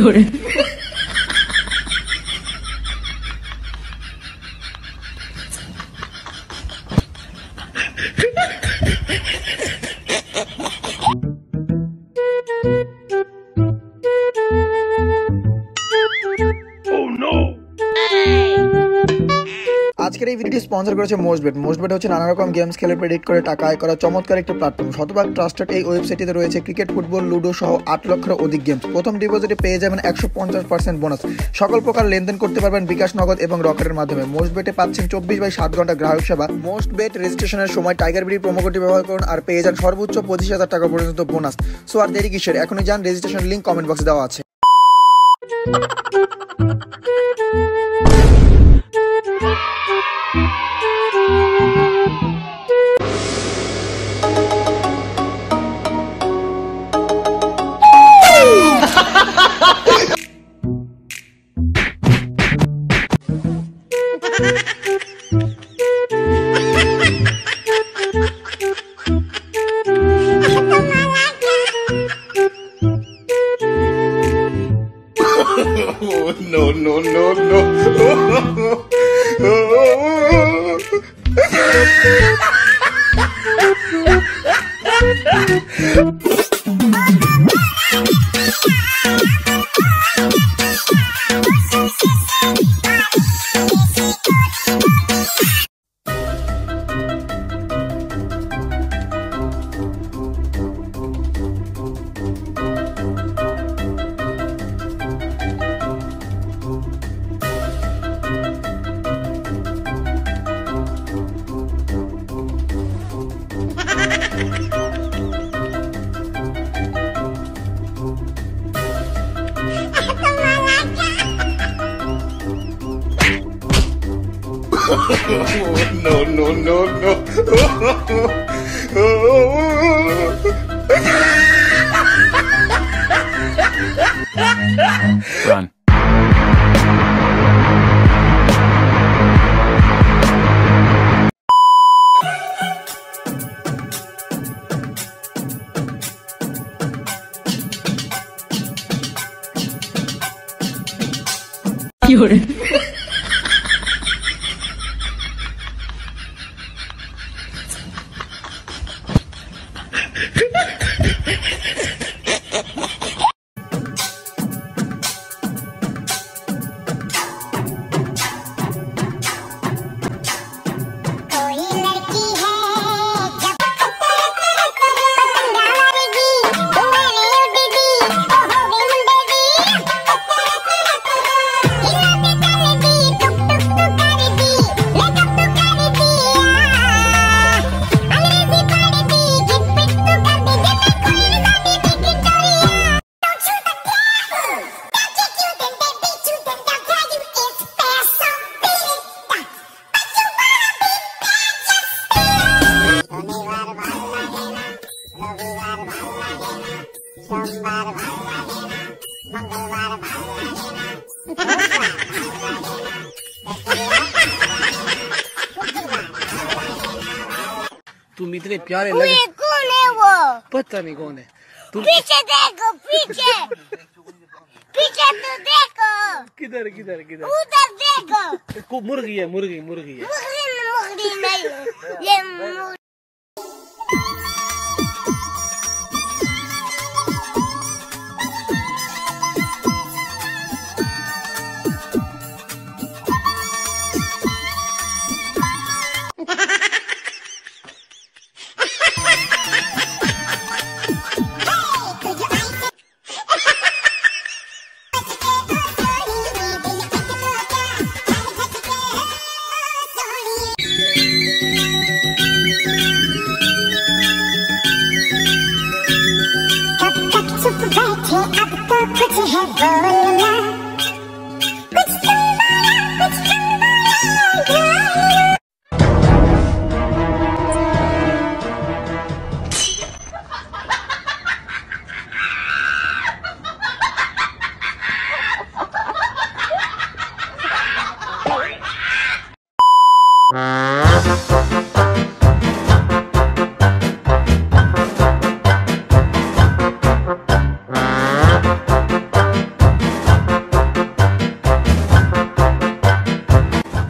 আজকের এই ভিডিওটি স্পন্সর করেছে মোস্টবেট। মোস্টবেট হচ্ছে নানা রকম গেমস খেলে প্রেডিক্ট করে টাকা আয় করা চমৎকার একটি প্ল্যাটফর্ম। শতভাগ ট্রাস্টেড এই ওয়েবসাইটটিতে রয়েছে ক্রিকেট, ফুটবল, লুডো সহ 8 লক্ষের অধিক গেমস। প্রথম ডিপোজিটে পেয়ে যাবেন 150% বোনাস। সকল প্রকার লেনদেন করতে পারবেন বিকাশ, নগদ এবং রকেটের মাধ্যমে। মোস্টবেটে পাচ্ছেন 24/7 ঘন্টা গ্রাহক সেবা। মোস্টবেট রেজিস্ট্রেশনের সময় টাইগার বিডি প্রোমো কোডটি ব্যবহার করুন আর পেয়ে যান সর্বোচ্চ 25,000 টাকা পর্যন্ত বোনাস। সো আর দেরি কিসের, এখনই যান, রেজিস্ট্রেশন লিংক কমেন্ট বক্সে দেওয়া আছে। No, no, no, no. No, no, no, no. Run. You're तुम इतने प्यारे लगे। कौन है वो? पता नहीं कौन है। तुम पीछे देखो, पीछे पीछे तो देखो। किधर किधर किधर? उधर देखो। मुर्गी है, मुर्गी मुर्गी है। मुर्गी नहीं, ये मुर्गी।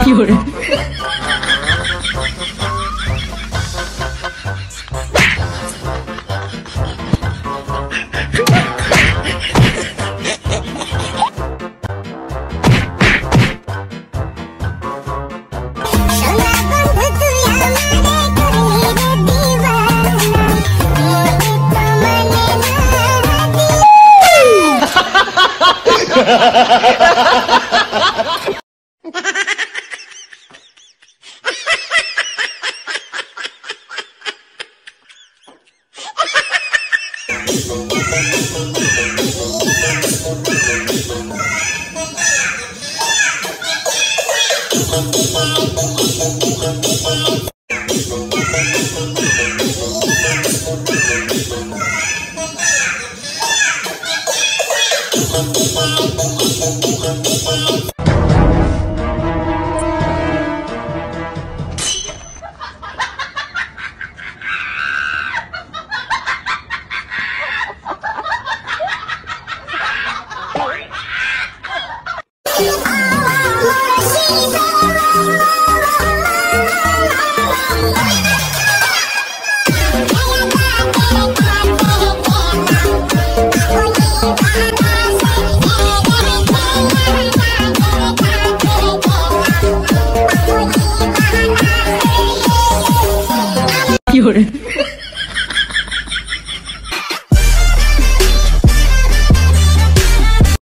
有人。